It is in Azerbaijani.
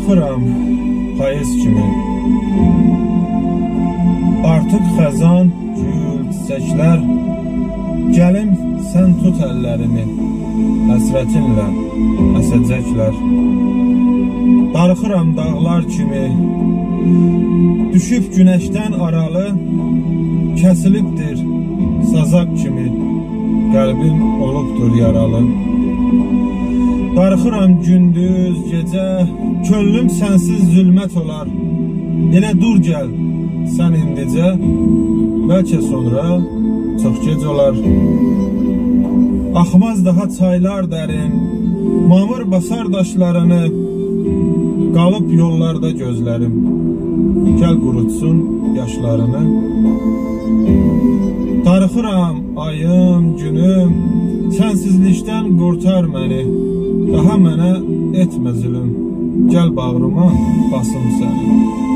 Darıxıram payız kimi. Artıq xəzan, gül, çiçəklər, gəlim sən tut əllərimi, həsrətinlə əsəcəklər. Darıxıram dağlar kimi, düşüb günəşdən aralı, kəsilibdir sazaq kimi, qəlbim olubdur yaralı. Darıxıram gündüz, gecə, könlüm sənsiz zülmət olar. Elə dur gəl, sən indicə, bəlkə sonra çox gec olar. Axmaz daha çaylar dərin, mamır basar daşlarını, qalıb yollarda gözlərim, gəl qurutsun yaşlarını. Darıxıram ayım, günüm, sənsizlikdən qurtar məni, daha mənə etmə zülüm, gəl bağrıma basım səni.